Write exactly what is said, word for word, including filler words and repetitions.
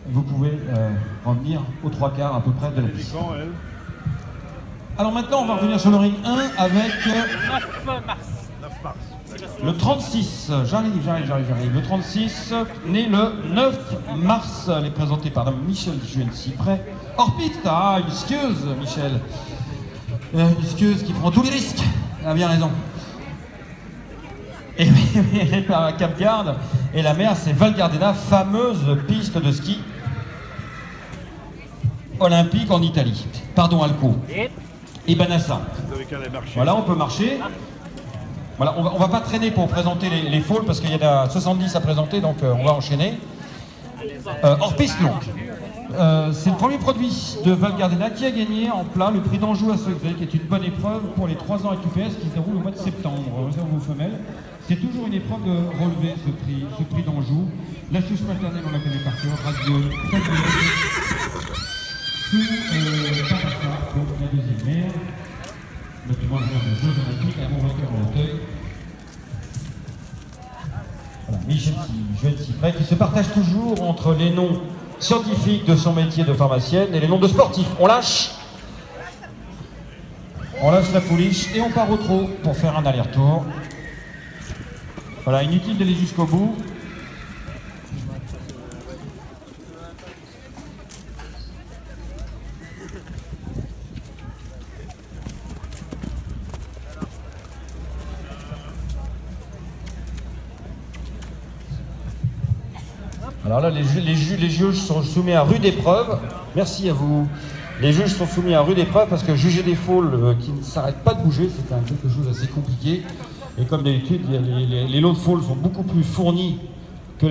vous pouvez euh, revenir aux trois quarts à peu près de la piste. Alors maintenant, on va revenir sur le ring un avec euh, le trente-six. J'arrive, j'arrive, j'arrive, j'arrive. Le trente-six, né le neuf mars, elle est présentée par Dame Michel Juency, près hors piste. Ah, une skieuse, Michel. Euh, une skieuse qui prend tous les risques. Elle a bien raison. Et elle est par Cap Garde. Et la mère, c'est Val Gardena, fameuse piste de ski olympique en Italie. Pardon, Alco. Et Banassa. Voilà, on peut marcher. Voilà, on va, on va pas traîner pour présenter les, les falls parce qu'il y en a soixante-dix à présenter, donc euh, on va enchaîner. Euh, hors piste, donc. Euh, c'est le premier produit de Val Gardena qui a gagné en plat le prix d'Anjou à Secret, qui est une bonne épreuve pour les trois ans avec U P S qui se déroule au mois de septembre. Réserve aux femelles. C'est toujours une épreuve de relever ce prix, ce prix d'Anjou. La souche maternelle, on la connaît par cœur, radio, sous euh, Parassa, donc la deuxième mère, notamment la mère des Jeux Olympiques, à Montvainqueur en Hauteuil. Voilà, Michel Juency, qui se partage toujours entre les noms scientifiques de son métier de pharmacienne et les noms de sportifs. On lâche On lâche la pouliche et on part au trot pour faire un aller-retour. Voilà, inutile d'aller jusqu'au bout. Alors là, les, ju les, ju les juges sont soumis à rude épreuve. Merci à vous. Les juges sont soumis à rude épreuve parce que juger des falls euh, qui ne s'arrêtent pas de bouger, c'est quand même quelque chose d'assez compliqué. Et comme d'habitude, les, les, les lots de falls sont beaucoup plus fournis